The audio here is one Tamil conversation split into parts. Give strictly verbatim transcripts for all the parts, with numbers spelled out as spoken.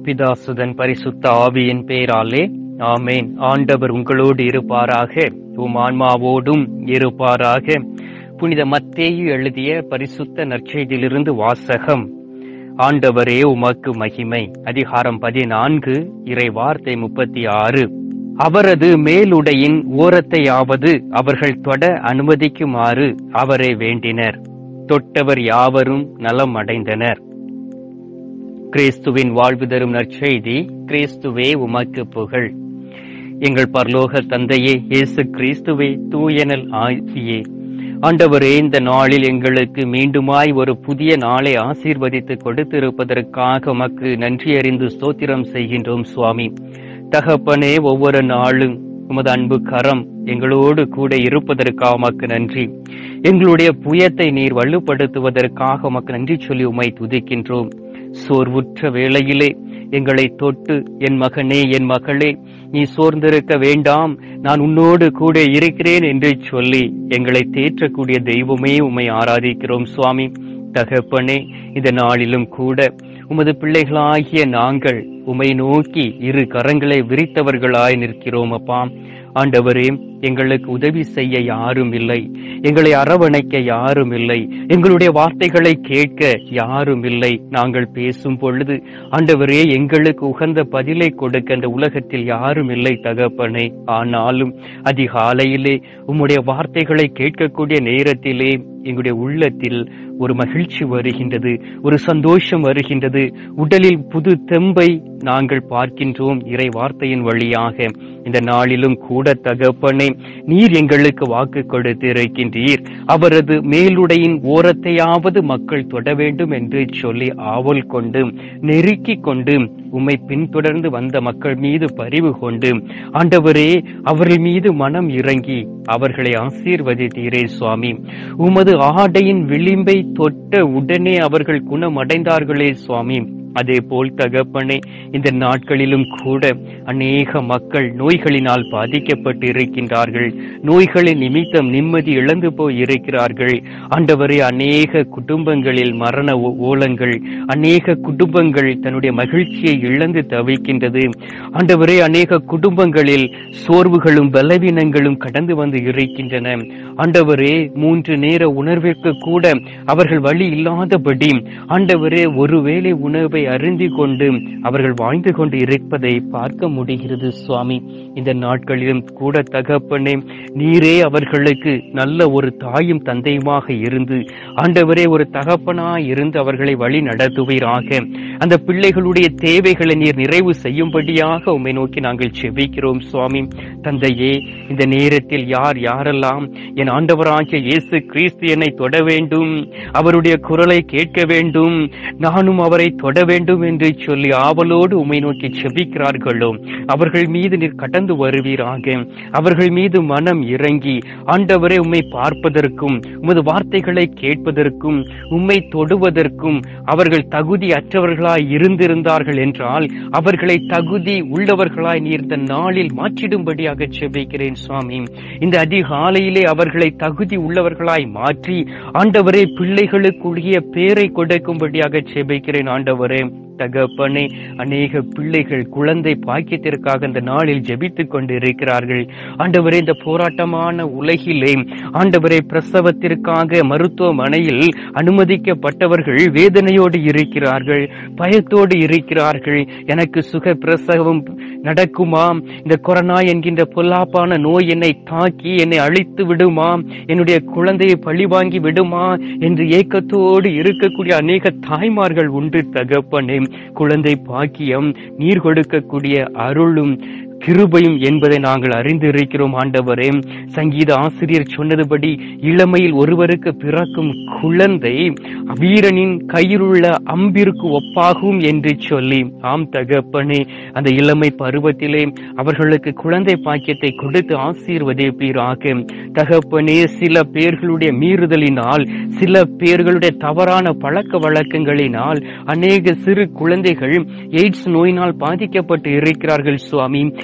பிதாசுதன் பரிசுத்த ஆவியின் பெயராலே ஆமேன். ஆண்டவர் உங்களோடு இருப்பாராக, உம் ஆன்மாவோடும் இருப்பாராக. புனித மத்தேயு எழுதிய பரிசுத்த நற்செய்தியிலிருந்து வாசகம். ஆண்டவரே உமக்கு மகிமை. அதிகாரம் பதினான்கு, இறை வார்த்தை முப்பத்தி ஆறு. அவரது மேலுடையின் ஓரத்தையாவது அவர்கள் தொட அனுமதிக்குமாறு அவரை வேண்டினர். தொட்டவர் யாவரும் நலம் அடைந்தனர். கிறிஸ்துவின் வாழ்வு தரும் நற்செய்தி. கிறிஸ்துவே உமக்கு புகழ். எங்கள் பரலோக தந்தையே, இயேசு கிறிஸ்துவே, தூயனல் ஆவியே, ஆண்டவரே, இந்த நாளில் எங்களுக்கு மீண்டுமாய் ஒரு புதிய நாளை ஆசீர்வதித்து கொடுத்திருப்பதற்காக உமக்கு நன்றி அறிந்து ஸ்தோத்திரம் செய்கின்றோம் சுவாமி. தகப்பனே, ஒவ்வொரு நாளும் உமது அன்பு கரம் எங்களோடு கூட இருப்பதற்காக உமக்கு நன்றி. எங்களுடைய புயத்தை நீர் வலுப்படுத்துவதற்காக உமக்கு நன்றி சொல்லி உம்மை துதிக்கின்றோம். சோர்வுற்ற வேளையிலே எங்களை தொட்டு, என் மகனே, என் மகளே, நீ சோர்ந்திருக்க வேண்டாம், நான் உன்னோடு கூட இருக்கிறேன் என்று சொல்லி எங்களை தேற்றக்கூடிய தெய்வமே உம்மை ஆராதிக்கிறோம் சுவாமி. தகப்பனே, இந்த நாளிலும் கூட உமது பிள்ளைகளாகிய நாங்கள் உம்மை நோக்கி இரு கரங்களை விரித்தவர்களாய் நிற்கிறோம் அப்பா. ஆண்டவரே, எங்களுக்கு உதவி செய்ய யாரும் இல்லை, எங்களை அரவணைக்க யாரும் இல்லை, எங்களுடைய வார்த்தைகளை கேட்க யாரும் இல்லை. நாங்கள் பேசும் பொழுது ஆண்டவரே, எங்களுக்கு உகந்த பதிலை கொடுக்க அந்த உலகத்தில் யாரும் இல்லை தகப்பனே. ஆனாலும் அதிகாலையிலே உம்முடைய வார்த்தைகளை கேட்கக்கூடிய நேரத்திலே எங்களுடைய உள்ளத்தில் ஒரு மகிழ்ச்சி வருகின்றது, ஒரு சந்தோஷம் வருகின்றது. உடலில் புது தெம்பை நாங்கள் பார்க்கின்றோம் இறை வார்த்தையின் வழியாக. இந்த நாளிலும் கூட தகப்பனே, நீர் எங்களுக்கு வாக்கு கொடுத்து இருக்கின்றீர். அவரது மேலுடையின் ஓரத்தையாவது மக்கள் தொட வேண்டும் என்று சொல்லி ஆவல் கொண்டு நெருக்கி கொண்டு உம்மை பின்தொடர்ந்து வந்த மக்கள் மீது பரிவு கொண்டு ஆண்டவரே, அவர்கள் மீது மனம் இறங்கி அவர்களை ஆசீர்வதித்தீரே சுவாமி. உமது ஆடையின் விளிம்பை தொட்ட உடனே அவர்கள் குணமடைந்தார்களே சுவாமி. அதே போல் தகப்பனே, இந்த நாட்களிலும் கூட அநேக மக்கள் நோய்களினால் பாதிக்கப்பட்டு இருக்கின்றார்கள். நோய்களின் நிமித்தம் நிம்மதி இழந்து போய் இருக்கிறார்கள். ஆண்டவரே, அநேக குடும்பங்களில் மரண ஓலங்கள், அநேக குடும்பங்கள் தன்னுடைய மகிழ்ச்சியை இழந்து தவிக்கின்றது. ஆண்டவரே, அநேக குடும்பங்களில் சோர்வுகளும் பலவீனங்களும் கடந்து வந்து இருக்கின்றன. ஆண்டவரே, மூன்று நேர உணர்விற்கு கூட அவர்கள் வழி இல்லாதபடி ஆண்டவரே, ஒருவேளை உணவை அருந்தி கொண்டு அவர்கள் வாழ்ந்து கொண்டு இருப்பதை பார்க்க முடிகிறது சுவாமி. இந்த நாட்களிலும் கூட தகப்பனே, நீரே அவர்களுக்கு நல்ல ஒரு தாயும் தந்தையுமாக இருந்து ஆண்டவரே, ஒரு தகப்பனாய் இருந்து அவர்களை வழி நடத்துவீராக. அந்த பிள்ளைகளுடைய தேவைகளை நீர் நிறைவு செய்யும்படியாக உம்மை நோக்கி நாங்கள் செபிக்கிறோம் சுவாமி. தந்தையே, இந்த நேரத்தில் யார் யாரெல்லாம் என் ஆண்டவராகிய இயேசு கிறிஸ்து என்னை தொட வேண்டும், அவருடைய குரலை கேட்க வேண்டும், நானும் அவரை தொட வேண்டும் என்று சொல்லி ஆவலோடு உம்மை நோக்கி செபிக்கிறார்களோ, அவர்கள் மீது நீர் கடந்து வருவீராக. அவர்கள் மீது மனம் இறங்கி ஆண்டவரே, உம்மை பார்ப்பதற்கும் உமது வார்த்தைகளை கேட்பதற்கும் உம்மை தொடுவதற்கும் அவர்கள் தகுதி அற்றவர்களாய் இருந்திருந்தார்கள் என்றால் அவர்களை தகுதி உள்ளவர்களாய் நீர் இந்த நாளில் மாற்றிடும்படியாக செபிக்கிறேன் சுவாமி. இந்த அதிகாலையிலே அவர்களை தகுதி உள்ளவர்களாய் மாற்றி ஆண்டவரே, பிள்ளைகளுக்குரிய பேரை கொடுக்கும்படியாக செபிக்கிறேன் ஆண்டவரே. தகப்பனே, அநேக பிள்ளைகள் குழந்தை பாக்கியத்திற்காக இந்த நாளில் ஜெபித்துக் கொண்டு இருக்கிறார்கள். ஆண்டவரே, இந்த போராட்டமான உலகிலே ஆண்டவரே, பிரசவத்திற்காக மருத்துவமனையில் அனுமதிக்கப்பட்டவர்கள் வேதனையோடு இருக்கிறார்கள், பயத்தோடு இருக்கிறார்கள். எனக்கு சுக பிரசவம் நடக்குமா? இந்த கொரோனா என்கின்ற பொல்லாப்பான நோய் என்னை தாக்கி என்னை அழித்து விடுமா? என்னுடைய குழந்தையை பழிவாங்கி விடுமா என்று ஏக்கத்தோடு இருக்கக்கூடிய அநேக தாய்மார்கள் உண்டு தகப்பனே. குழந்தை பாக்கியம் நீர் கொடுக்கக்கூடிய அருளும் கிருபையும் என்பதை நாங்கள் அறிந்திருக்கிறோம் ஆண்டவரே. சங்கீத ஆசிரியர் சொன்னதுபடி இளமையில் ஒருவருக்கு பிறக்கும் குழந்தை வீரனின் கையிலுள்ள அம்பிற்கு ஒப்பாகும் என்று சொல்லி, ஆம் தகப்பனே, அந்த இளமை பருவத்திலே அவர்களுக்கு குழந்தை பாக்கியத்தை கொடுத்து ஆசீர்வதிப்பீராக. தகப்பனே, சில பேர்களுடைய மீறுதலினால், சில பேர்களுடைய தவறான பழக்க வழக்கங்களினால் அநேக சிறு குழந்தைகள் எய்ட்ஸ் நோயினால் பாதிக்கப்பட்டு இருக்கிறார்கள் சுவாமி.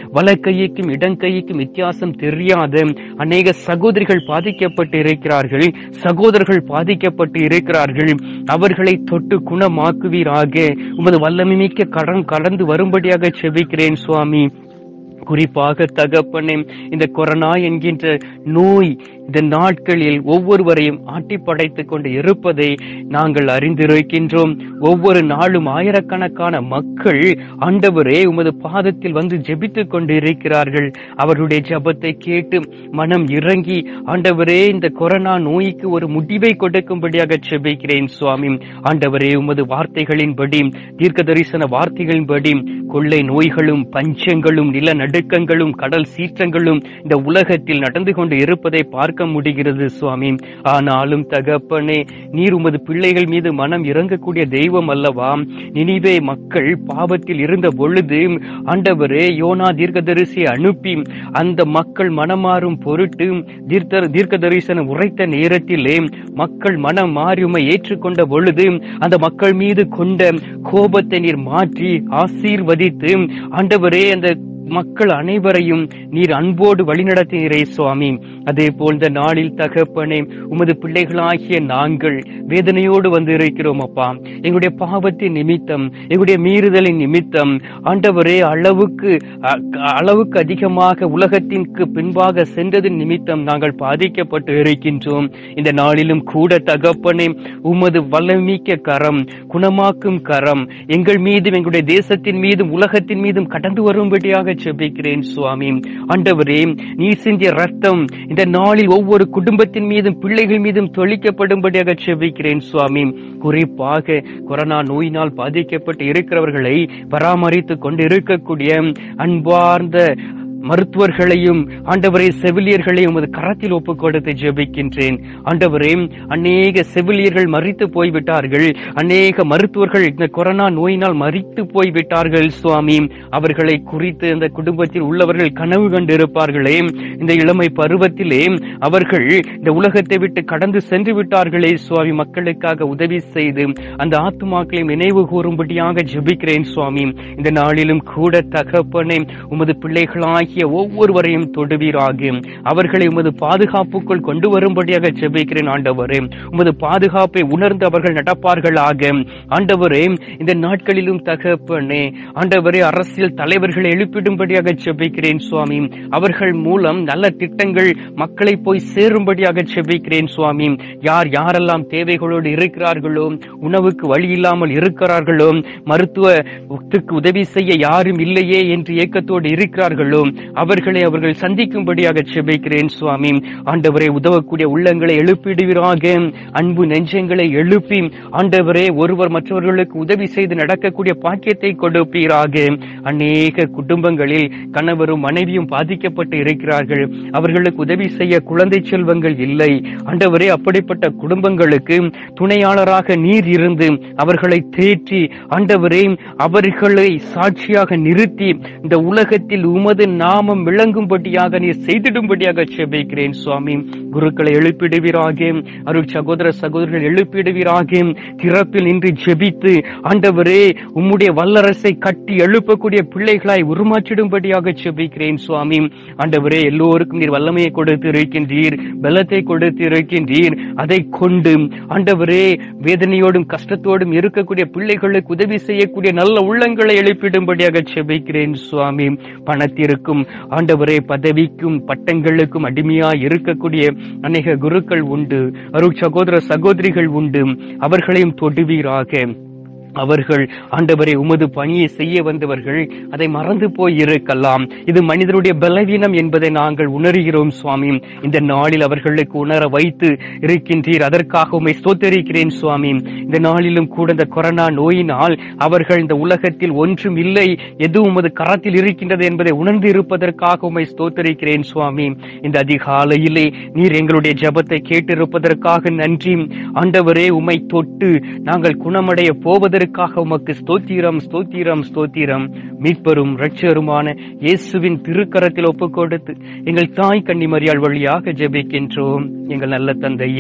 வலக்கைக்கும் இடங்கைக்கும் வித்தியாசம் தெரியாத அநேக சகோதரிகள் பாதிக்கப்பட்டு இருக்கிறார்கள், சகோதரர்கள் பாதிக்கப்பட்டு இருக்கிறார்கள். அவர்களை தொட்டு குணமாக்குவீராக. உமது வல்லமை மிக்க கடன் கடந்து வரும்படியாக செபிக்கிறேன் சுவாமி. குறிப்பாக தகப்பனே, இந்த கொரோனா என்கின்ற நோய் இந்த நாட்களில் ஒவ்வொருவரையும் ஆட்டி படைத்துக் கொண்டு இருப்பதை நாங்கள் அறிந்திருக்கின்றோம். ஒவ்வொரு நாளும் ஆயிரக்கணக்கான மக்கள் ஆண்டவரே உமது பாதத்தில் வந்து ஜெபித்துக் கொண்டு இருக்கிறார்கள். அவருடைய ஜெபத்தை கேட்டு மனம் இறங்கி ஆண்டவரே இந்த கொரோனா நோய்க்கு ஒரு முடிவை கொடுக்கும்படியாக ஜெபிக்கிறேன் சுவாமி. ஆண்டவரே உமது வார்த்தைகளின்படி, தீர்க்க தரிசன வார்த்தைகளின்படி கொள்ளை நோய்களும் பஞ்சங்களும் நில நடுக்கங்களும் கடல் சீற்றங்களும் இந்த உலகத்தில் நடந்து கொண்டு இருப்பதை பார்க்க முடிகிறது சுவாமி. ஆனாலும் தகப்பனே, நீர் உமது பிள்ளைகள் மீது மனம் இறங்கக்கூடிய தெய்வம் அல்லவா? நினிவே மக்கள் பாவத்தில் இருந்த பொழுது ஆண்டவரே யோனா தீர்க்கதரிசியை அனுப்பி அந்த மக்கள் மனமாறும் பொருட்டு தீர்க்க தரிசனம் உரைத்த நேரத்திலே மக்கள் மனம் மாறி உம்மை ஏற்றுக்கொண்ட பொழுது அந்த மக்கள் மீது கொண்ட கோபத்தை நீர் மாற்றி ஆசீர்வதித்து ஆண்டவரே அந்த மக்கள் அனைவரையும் நீர் அன்போடு வழிநடத்தினீரே சுவாமி. அதே போல் இந்த நாளில் தகப்பனே, உமது பிள்ளைகளாகிய நாங்கள் வேதனையோடு வந்து இருக்கிறோம் அப்பா. எங்களுடைய பாவத்தின் நிமித்தம், எங்களுடைய மீறுதலின் நிமித்தம் ஆண்டவரே அளவுக்கு அளவுக்கு அதிகமாக உலகத்திற்கு பின்பாக சென்றதின் நிமித்தம் நாங்கள் பாதிக்கப்பட்டு இருக்கின்றோம். இந்த நாளிலும் கூட தகப்பனே, உமது வல்லமிக்க கரம், குணமாக்கும் கரம் எங்கள் மீதும் எங்களுடைய தேசத்தின் மீதும் உலகத்தின் மீதும் கடந்து வரும்படியாக ஜெபிக்கிறேன் சுவாமி. ஆண்டவரே, நீர் சிந்திய ரத்தம் இந்த நாளில் ஒவ்வொரு குடும்பத்தின் மீதும் பிள்ளைகள் மீதும் தொளிக்கப்படும்படியாக ஜெபிக்கிறேன் சுவாமி. குறிப்பாக கொரோனா நோயினால் பாதிக்கப்பட்டு இருக்கிறவர்களை பராமரித்துக் கொண்டு இருக்கக்கூடிய அன்பார்ந்த மருத்துவர்களையும் ஆண்டவரே செவிலியர்களையும் உமது கரத்தில் ஒப்புக் கொடுத்து ஜெபிக்கின்றேன். ஆண்டவரே, அநேக செவிலியர்கள் மரித்து போய்விட்டார்கள், அநேக மருத்துவர்கள் இந்த கொரோனா நோயினால் மரித்து போய்விட்டார்கள் சுவாமி. அவர்களை குறித்து அந்த குடும்பத்தில் உள்ளவர்கள் கனவு கண்டிருப்பார்களே, இந்த இளமை பருவத்திலே அவர்கள் இந்த உலகத்தை விட்டு கடந்து சென்று விட்டார்களே சுவாமி. மக்களுக்காக உதவி செய்து அந்த ஆத்துமாக்களை நினைவு கூறும்படியாக ஜெபிக்கிறேன் சுவாமி. இந்த நாளிலும் கூட தகப்பனே, உமது பிள்ளைகளாய் ஒவ்வொருவரையும் தொடுவீராக. அவர்களை உமது பாதுகாப்புக்குள் கொண்டு வரும்படியாக ஜெபிக்கிறேன் ஆண்டவரே. உமது பாதுகாப்பை உணர்ந்து அவர்கள் நடப்பார்களாக. ஆண்டவரே, இந்த நாட்களிலும் தகப்பனே ஆண்டவரே, அரசியல் தலைவர்களை எழுப்பிடும்படியாக ஜெபிக்கிறேன் சுவாமி. அவர்கள் மூலம் நல்ல திட்டங்கள் மக்களை போய் சேரும்படியாக ஜெபிக்கிறேன் சுவாமி. யார் யாரெல்லாம் தேவைகளோடு இருக்கிறார்களோ, உணவுக்கு வழி இல்லாமல் இருக்கிறார்களோ, மருத்துவத்துக்கு உதவி செய்ய யாரும் இல்லையே என்று ஏக்கத்தோடு இருக்கிறார்களோ, அவர்களை அவர்கள் சந்திக்கும்படியாக ஜெபிக்கிறேன் சுவாமி. ஆண்டவரே, உதவக்கூடிய உள்ளங்களை எழுப்பிடுவீராக. அன்பு நெஞ்சங்களை எழுப்பி ஆண்டவரே, ஒருவர் மற்றவர்களுக்கு உதவி செய்து நடக்கக்கூடிய பாக்கியத்தை கொடுப்பீராக. அநேக குடும்பங்களில் கணவரும் மனைவியும் பாதிக்கப்பட்டு இருக்கிறார்கள். அவர்களுக்கு உதவி செய்ய குழந்தை செல்வங்கள் இல்லை. ஆண்டவரே, அப்படிப்பட்ட குடும்பங்களுக்கு துணையாளராக நீர் இருந்து அவர்களை தேற்றி ஆண்டவரே, அவர்களை சாட்சியாக நிறுத்தி இந்த உலகத்தில் உமது நாமம் விளங்கும்படியாக நீர் செய்திடும்படியாக ஜெபிக்கிறேன் சுவாமி. குருக்களை எழுப்பிடுவீராக. அருள் சகோதர சகோதரர்கள் எழுப்பிடுவீராக. திறப்பில் நின்று ஜெபித்து ஆண்டவரே, உம்முடைய வல்லரசை கட்டி எழுப்பக்கூடிய பிள்ளைகளாய் உருமாற்றிடும்படியாக ஜெபிக்கிறேன் சுவாமி. ஆண்டவரே, எல்லோருக்கும் நீர் வல்லமையை கொடுத்து இருக்கின்றீர், பலத்தை கொடுத்து இருக்கின்றீர். அதை கொண்டு ஆண்டவரே, வேதனையோடும் கஷ்டத்தோடும் இருக்கக்கூடிய பிள்ளைகளுக்கு உதவி செய்யக்கூடிய நல்ல உள்ளங்களை எழுப்பிடும்படியாக ஜெபிக்கிறேன் சுவாமி. பணத்திற்கும் ஆண்டவரே, பதவிக்கும் பட்டங்களுக்கும் அடிமையாய் இருக்கக்கூடிய அநேக குருக்கள் உண்டு, அருள் சகோதர சகோதரிகள் உண்டு. அவர்களையும் தொடுவீராக. அவர்கள் ஆண்டவரே, உமது பணியை செய்ய வந்தவர்கள் அதை மறந்து போய் இருக்கலாம். இது மனிதருடைய பலவீனம் என்பதை நாங்கள் உணர்கிறோம் சுவாமி. இந்த நாளில் அவர்களுக்கு உணர வைத்து இருக்கின்றீர். அதற்காக உம்மை ஸ்தோத்திரிக்கிறேன் சுவாமி. இந்த நாளிலும் கூட இந்த கொரோனா நோயினால் அவர்கள் இந்த உலகத்தில் ஒன்றும் இல்லை, எது உமது கரத்தில் இருக்கின்றது என்பதை உணர்ந்து இருப்பதற்காக உம்மை ஸ்தோத்திரிக்கிறேன் சுவாமி. இந்த அதிகாலையிலே நீர் எங்களுடைய ஜெபத்தை கேட்டிருப்பதற்காக நன்றி ஆண்டவரே. உம்மை தொட்டு நாங்கள் குணமடைய போவதற்கு உமக்கு ஸ்தோத்திரம், ஸ்தோத்திரம், ஸ்தோத்திரம். மீட்பரும் இரட்சகருமான இயேசுவின் திருக்கரத்தில் ஒப்புக் கொடுத்து எங்கள் தாய் கன்னிமரியாள் வழியாக ஜெபிக்கின்றோம் எங்கள் நல்ல தந்தையே.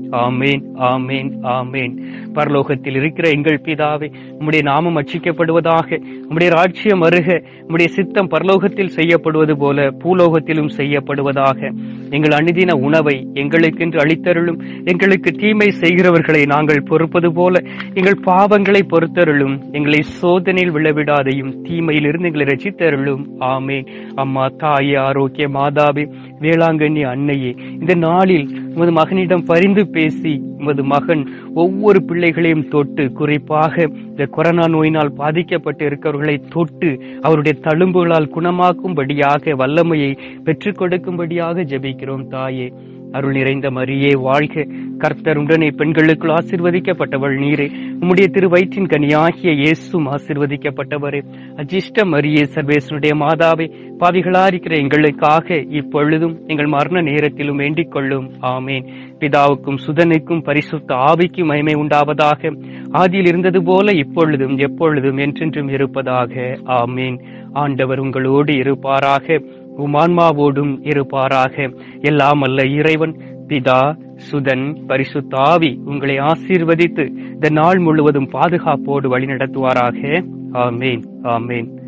ஆமேன், ஆமேன், ஆமேன். பரலோகத்தில் இருக்கிற எங்கள் பிதாவே, உம்முடைய நாமம் அர்ச்சிக்கப்படுவதாக, உம்முடைய ராஜ்யம் வருக, உம்முடைய சித்தம் பரலோகத்தில் செய்யப்படுவது போல பூலோகத்திலும் செய்யப்படுவதாக. எங்கள் அனுதின உணவை எங்களுக்கென்று அளித்தருளும். எங்களுக்கு தீமை செய்கிறவர்களை நாங்கள் பொறுப்பது போல எங்கள் பாவங்களை பொறுத்தருளும். எங்களை சோதனையில் விழவிடாதையும் தீமையிலிருந்து எங்களை ரட்சித்தருளும். ஆமேன். அம்மா, தாயே, ஆரோக்கிய மாதாவே, வேளாங்கண்ணி அன்னையே, இந்த நாளில் உமது மகனிடம் பரிந்து பேசி உமது மகன் ஒவ்வொரு பிள்ளைகளையும் தொட்டு, குறிப்பாக இந்த கொரோனா நோயினால் பாதிக்கப்பட்டு இருக்கிறவர்களை தொட்டு அவருடைய தழும்புகளால் குணமாக்கும்படியாக வல்லமையை பெற்றுக் கொடுக்கும்படியாக ஜெபிக்கிறோம். தாயே, அருள் நிறைந்த மரியே வாழ்க, கர்த்தர் உடனே பெண்களுக்குள் ஆசீர்வதிக்கப்பட்டவள் நீரே, உம்முடைய திரு வயிற்றின் கனியாகிய இயேசுவும் ஆசீர்வதிக்கப்பட்டவரே. அஜிஷ்ட மரியே, சர்வேசனுடைய மாதாவே, பாவிகளாயிருக்கிற எங்களுக்காக இப்பொழுதும் எங்கள் மரண நேரத்திலும் வேண்டிக் கொள்ளும். ஆமேன். பிதாவுக்கும் சுதனுக்கும் பரிசுத்த ஆவிக்கும் மகிமை உண்டாவதாக, ஆதியில் இருந்தது போல இப்பொழுதும் எப்பொழுதும் என்றென்றும் இருப்பதாக. ஆமேன். ஆண்டவர் உங்களோடு இருப்பாராக, உமான்மாவோடும் இருப்பாராக. எல்லாம் அல்ல இறைவன் பிதா, சுதன், பரிசுத்த ஆவி உங்களை ஆசீர்வதித்து இந்த நாள் முழுவதும் பாதுகாப்போடு வழிநடத்துவாராக. ஆமேன், ஆமேன்.